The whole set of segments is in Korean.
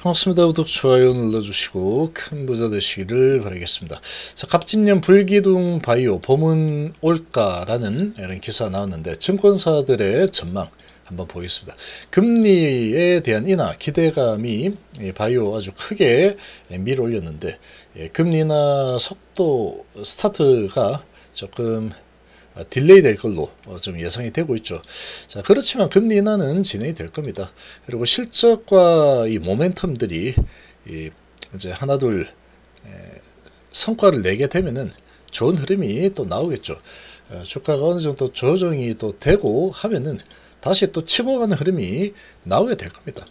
반갑습니다. 구독, 좋아요 눌러주시고 큰 부자 되시기를 바라겠습니다. 자, 갑진년 불기둥 바이오 봄은 올까라는 이런 기사가 나왔는데 증권사들의 전망 한번 보겠습니다. 금리에 대한 인하 기대감이 바이오 아주 크게 밀어 올렸는데 금리 인하 속도 스타트가 조금 딜레이 될 걸로 좀 예상이 되고 있죠. 자, 그렇지만 금리 인하는 진행이 될 겁니다. 그리고 실적과 이 모멘텀들이 이제 하나둘 성과를 내게 되면은 좋은 흐름이 또 나오겠죠. 주가가 어느 정도 조정이 또 되고 하면은 다시 또 치고 가는 흐름이 나오게 될 겁니다.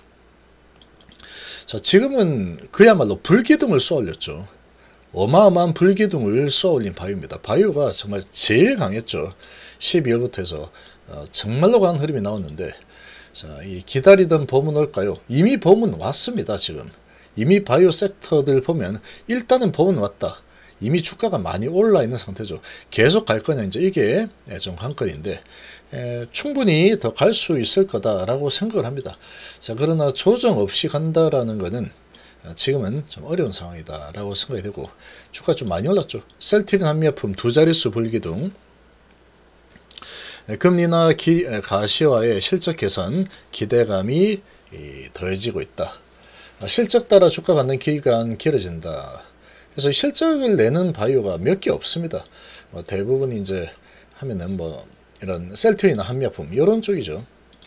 자, 지금은 그야말로 불기둥을 쏘아올렸죠. 어마어마한 불기둥을 쏘아올린 바이오입니다. 바이오가 정말 제일 강했죠. 12월부터 해서 정말로 강한 흐름이 나왔는데, 자, 이 기다리던 봄은 올까요? 이미 봄은 왔습니다. 지금 이미 바이오 섹터들 보면 일단은 봄은 왔다. 이미 주가가 많이 올라 있는 상태죠. 계속 갈 거냐, 이제 이게 좀 관건인데, 충분히 더 갈 수 있을 거다라고 생각을 합니다. 자, 그러나 조정 없이 간다라는 거는 지금은 좀 어려운 상황이다 라고 생각이 되고, 주가 좀 많이 올랐죠. 셀트린 한미약품 두 자릿수 불기둥, 금리나 가시화의 실적 개선 기대감이 더해지고 있다. 실적 따라 주가 받는 기간 길어진다. 그래서 실적을 내는 바이오가 몇 개 없습니다. 대부분 이제 하면은 이런 셀트린이나 한미약품 이런 쪽이죠.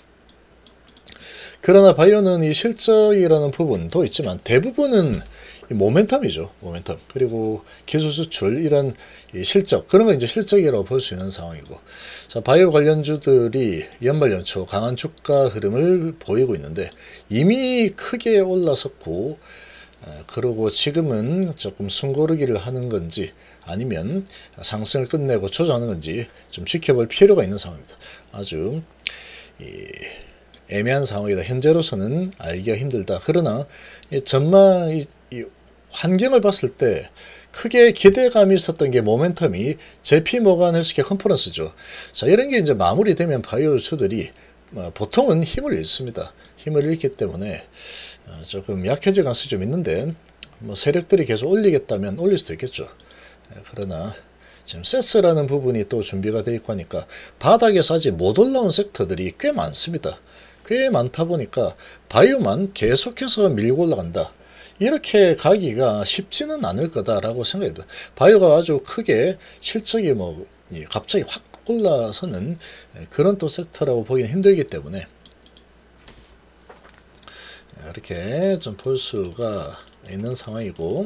그러나 바이오는 이 실적이라는 부분도 있지만 대부분은 이 모멘텀이죠. 모멘텀. 그리고 기술 수출 이런 이 실적, 그런 건 이제 실적이라고 볼 수 있는 상황이고, 자, 바이오 관련주들이 연말 연초 강한 주가 흐름을 보이고 있는데 이미 크게 올라섰고, 그리고 지금은 조금 숨고르기를 하는 건지 아니면 상승을 끝내고 조정하는 건지 좀 지켜볼 필요가 있는 상황입니다. 아주 애매한 상황이다. 현재로서는 알기가 힘들다. 그러나 전망 이 환경을 봤을 때 크게 기대감이 있었던 게 모멘텀이 JP모간 헬스케어 컨퍼런스죠. 자, 이런 게 이제 마무리되면 바이오주들이 보통은 힘을 잃습니다. 힘을 잃기 때문에 조금 약해질 가능성이 좀 있는데, 세력들이 계속 올리겠다면 올릴 수도 있겠죠. 그러나 지금 세스라는 부분이 또 준비가 되어 있고 하니까 바닥에서 아직 못 올라온 섹터들이 꽤 많습니다. 꽤 많다 보니까 바이오만 계속해서 밀고 올라간다. 이렇게 가기가 쉽지는 않을 거다라고 생각합니다. 바이오가 아주 크게 실적이 갑자기 확 올라서는 그런 또 섹터라고 보기는 힘들기 때문에 이렇게 좀 볼 수가 있는 상황이고,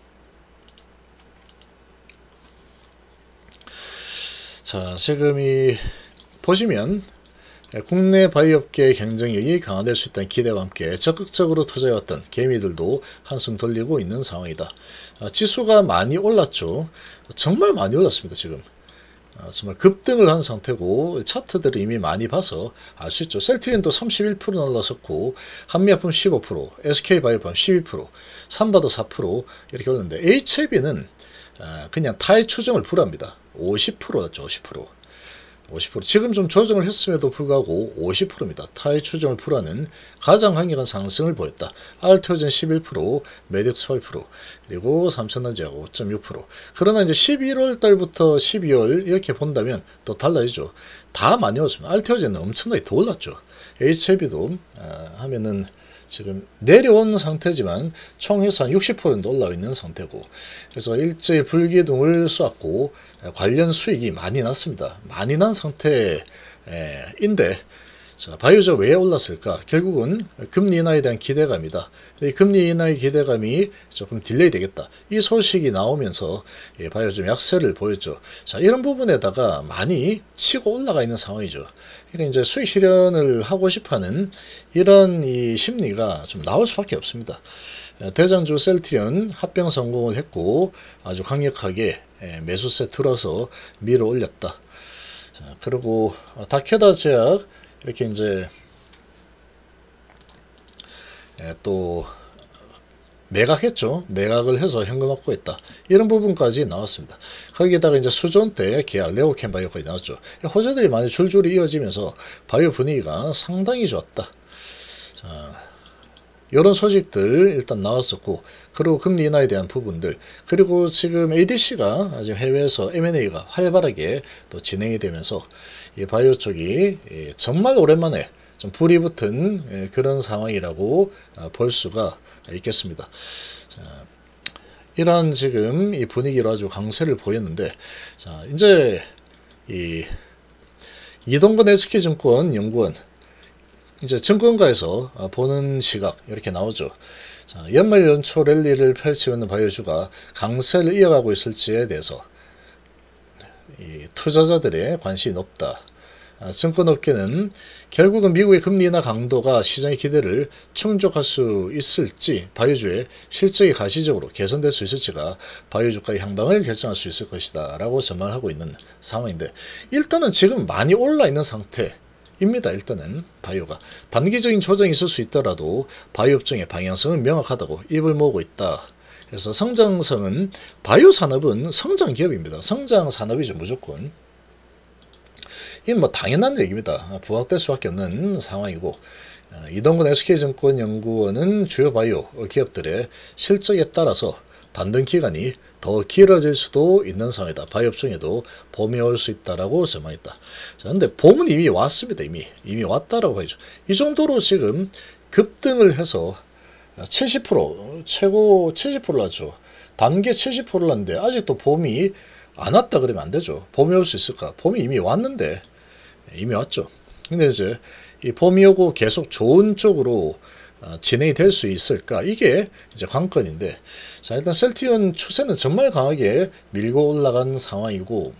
자, 지금 보시면 국내 바이오업계의 경쟁력이 강화될 수 있다는 기대와 함께 적극적으로 투자해왔던 개미들도 한숨 돌리고 있는 상황이다. 지수가 많이 올랐죠. 정말 많이 올랐습니다. 지금 정말 급등을 한 상태고, 차트들을 이미 많이 봐서 알 수 있죠. 셀트린도 31% 올랐었고, 한미약품 15%, SK바이오팜 12%, 삼바도 4% 이렇게 오는데, HAB는 그냥 타의 추정을 불허합니다. 50%였죠. 50%. 지금 좀 조정을 했음에도 불구하고 50%입니다. 타의 추정을 불허하는 가장 강력한 상승을 보였다. 알테오젠 11%, 메딕스 8%, 그리고 삼천전자하고 5.6%. 그러나 이제 11월 달부터 12월 이렇게 본다면 또 달라지죠. 다 많이 올랐습니다. 알테오젠은 엄청나게 더 올랐죠. HAB도 하면은 지금 내려온 상태지만 총해서 한 60%는 올라와 있는 상태고, 그래서 일제히 불기둥을 쏘았고 관련 수익이 많이 났습니다. 많이 난 상태인데, 자, 바이오가 왜 올랐을까? 결국은 금리 인하에 대한 기대감이다. 이 금리 인하의 기대감이 조금 딜레이 되겠다. 이 소식이 나오면서 바이오 좀 약세를 보였죠. 자, 이런 부분에다가 많이 치고 올라가 있는 상황이죠. 그러니까 이제 수익 실현을 하고 싶어하는 이런 이 심리가 좀 나올 수밖에 없습니다. 대장주 셀트리온 합병 성공을 했고 아주 강력하게 매수세 틀어서 밀어 올렸다. 자, 그리고 다케다 제약 이렇게 이제 또 매각했죠. 매각을 해서 현금 확보했다. 이런 부분까지 나왔습니다. 거기에다가 이제 수존 때 계약 레오캠 바이오까지 나왔죠. 호재들이 많이 줄줄이 이어지면서 바이오 분위기가 상당히 좋았다. 자, 이런 소식들 일단 나왔었고, 그리고 금리 인하에 대한 부분들, 그리고 지금 ADC가 지금 해외에서 M&A가 활발하게 또 진행이 되면서 이 바이오 쪽이 정말 오랜만에 좀 불이 붙은 그런 상황이라고 볼 수가 있겠습니다. 자, 이러한 지금 이 분위기로 아주 강세를 보였는데, 자, 이제 이동건 SK증권 연구원, 이제 증권가에서 보는 시각 이렇게 나오죠. 자, 연말 연초 랠리를 펼치고 있는 바이오주가 강세를 이어가고 있을지에 대해서 이 투자자들의 관심이 높다. 증권업계는 결국은 미국의 금리 인하 강도가 시장의 기대를 충족할 수 있을지, 바이오주의 실적이 가시적으로 개선될 수 있을지가 바이오주가의 향방을 결정할 수 있을 것이다 라고 전망을 하고 있는 상황인데, 일단은 지금 많이 올라 있는 상태입니다. 일단은 바이오가 단기적인 조정이 있을 수 있더라도 바이오 업종의 방향성은 명확하다고 입을 모으고 있다. 그래서 성장성은, 바이오 산업은 성장 기업입니다. 성장 산업이죠, 무조건. 이건 뭐 당연한 얘기입니다. 부각될 수밖에 없는 상황이고, 이동건 SK증권 연구원은 주요 바이오 기업들의 실적에 따라서 반등 기간이 더 길어질 수도 있는 상황이다. 바이오 업종에도 봄이 올 수 있다라고 전망했다. 자, 근데 봄은 이미 왔습니다. 이미 왔다라고 봐야죠. 이 정도로 지금 급등을 해서 70%, 최고 70%를 하죠. 단계 70%를 하는데 아직도 봄이 안 왔다 그러면 안 되죠. 봄이 올 수 있을까? 봄이 이미 왔는데, 이미 왔죠. 근데 이제 이 봄이 오고 계속 좋은 쪽으로 진행이 될 수 있을까? 이게 이제 관건인데, 자, 일단 셀트리온 추세는 정말 강하게 밀고 올라간 상황이고,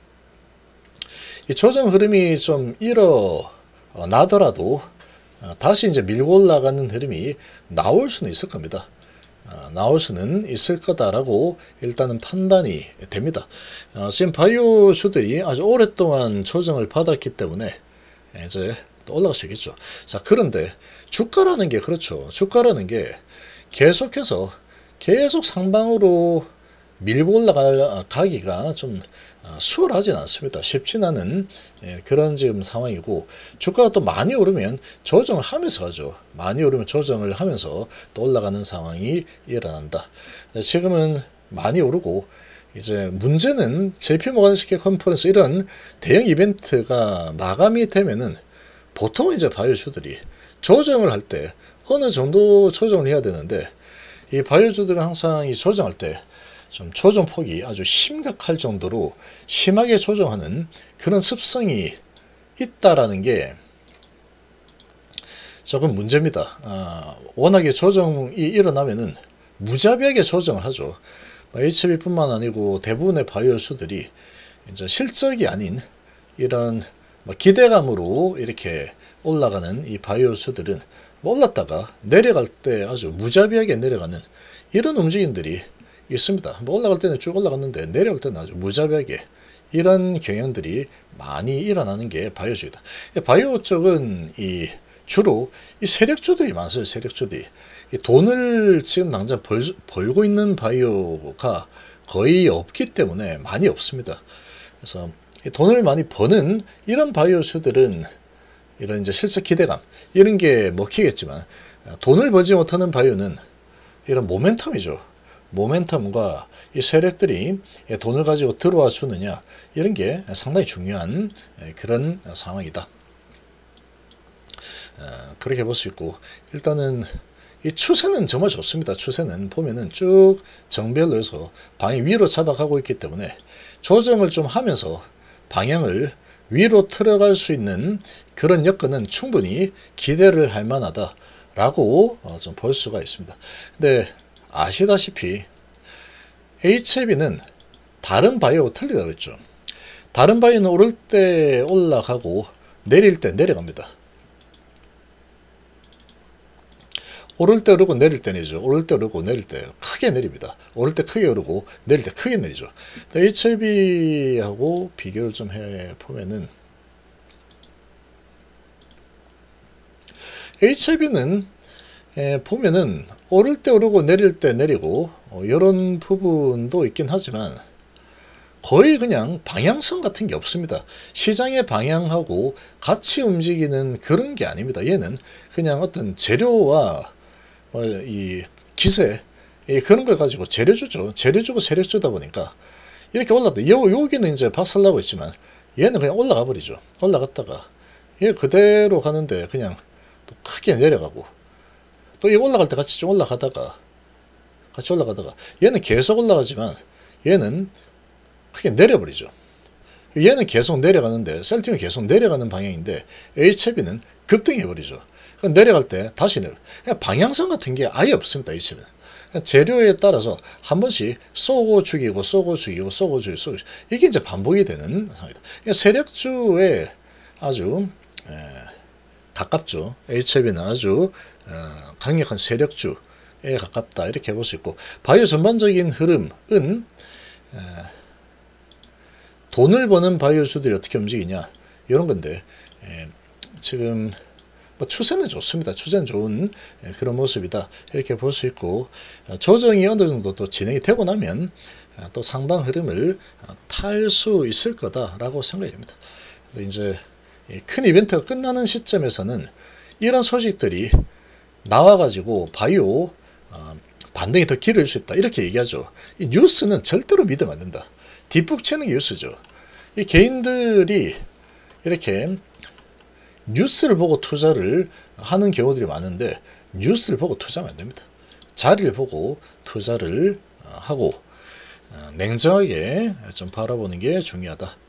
이 조정 흐름이 좀 일어나더라도 다시 이제 밀고 올라가는 흐름이 나올 수는 있을 겁니다. 나올 수는 있을 거다라고 일단은 판단이 됩니다. 지금 바이오주들이 아주 오랫동안 조정을 받았기 때문에 이제 또 올라갈 수 있겠죠. 자, 그런데 주가라는 게, 그렇죠. 주가라는 게 계속해서 계속 상방으로 밀고 올라가기가 좀 수월하진 않습니다. 쉽진 않은 그런 지금 상황이고, 주가가 또 많이 오르면 조정을 하면서 가죠. 많이 오르면 조정을 하면서 또 올라가는 상황이 일어난다. 지금은 많이 오르고, 이제 문제는 JP모간 스퀘어 컨퍼런스 이런 대형 이벤트가 마감이 되면은 보통 이제 바이오주들이 조정을 할 때 어느 정도 조정을 해야 되는데, 이 바이오주들은 항상 이 조정할 때 좀 조정폭이 아주 심각할 정도로 심하게 조정하는 그런 습성이 있다라는 게 조금 문제입니다. 워낙에 조정이 일어나면은 무자비하게 조정을 하죠. HB뿐만 아니고 대부분의 바이오주들이 이제 실적이 아닌 이런 기대감으로 이렇게 올라가는 이 바이오주들은 올랐다가 내려갈 때 아주 무자비하게 내려가는 이런 움직임들이 있습니다. 올라갈 때는 쭉 올라갔는데 내려올 때는 아주 무자비하게 이런 경향들이 많이 일어나는 게 바이오주이다. 바이오 쪽은 주로 이 세력주들이 많아요. 세력주들이 돈을 지금 당장 벌고 있는 바이오가 거의 없기 때문에 많이 없습니다. 그래서 돈을 많이 버는 이런 바이오주들은 이런 이제 실적 기대감 이런 게 먹히겠지만, 돈을 벌지 못하는 바이오는 이런 모멘텀이죠. 모멘텀과 이 세력들이 돈을 가지고 들어와 주느냐, 이런 게 상당히 중요한 그런 상황이다. 그렇게 볼 수 있고, 일단은 이 추세는 정말 좋습니다. 추세는 보면은 쭉 정별로 해서 방향 위로 잡아가고 있기 때문에 조정을 좀 하면서 방향을 위로 틀어갈 수 있는 그런 여건은 충분히 기대를 할 만하다라고 좀 볼 수가 있습니다. 근데 아시다시피 HAB는 다른 바이오와 틀리다고 그랬죠. 다른 바이오는 오를 때 올라가고 내릴 때 내려갑니다. 오를 때 오르고 내릴 때 내리죠. 오를 때 오르고 내릴 때 크게 내립니다. 오를 때 크게 오르고 내릴 때 크게 내리죠. HAB하고 비교를 좀 해보면은, HAB는 보면은 오를 때 오르고 내릴 때 내리고 이런 부분도 있긴 하지만 거의 그냥 방향성 같은 게 없습니다. 시장의 방향하고 같이 움직이는 그런 게 아닙니다. 얘는 그냥 어떤 재료와 뭐 이 기세 그런 걸 가지고 재료주죠. 재료주고 세력주다 보니까 이렇게 올랐다. 여기는 이제 박살나고 있지만 얘는 그냥 올라가 버리죠. 올라갔다가 얘 그대로 가는데 그냥 또 크게 내려가고 또 얘 올라갈 때 같이 좀 올라가다가 얘는 계속 올라가지만 얘는 크게 내려버리죠. 얘는 계속 내려가는데 셀틱은 계속 내려가는 방향인데 HB는 급등해버리죠. 내려갈 때 다시 방향성 같은 게 아예 없습니다. HB는 재료에 따라서 한 번씩 쏘고 죽이고 쏘고 죽이고 쏘고 죽이고 이게 이제 반복이 되는 상황이다. 세력주에 아주 가깝죠. HB는 아주 강력한 세력주에 가깝다 이렇게 볼 수 있고 바이오 전반적인 흐름은 돈을 버는 바이오주들이 어떻게 움직이냐 이런 건데 지금 뭐 추세는 좋습니다. 추세는 좋은 그런 모습이다 이렇게 볼 수 있고 조정이 어느 정도 또 진행이 되고 나면 또 상방 흐름을 탈 수 있을 거다라고 생각이 됩니다. 이제 큰 이벤트가 끝나는 시점에서는 이런 소식들이 나와가지고 바이오 반등이 더 길어질 수 있다 이렇게 얘기하죠. 이 뉴스는 절대로 믿으면 안 된다. 뒷북 치는 게 뉴스죠. 이 개인들이 이렇게 뉴스를 보고 투자를 하는 경우들이 많은데 뉴스를 보고 투자하면 안 됩니다. 자리를 보고 투자를 하고 냉정하게 좀 바라보는 게 중요하다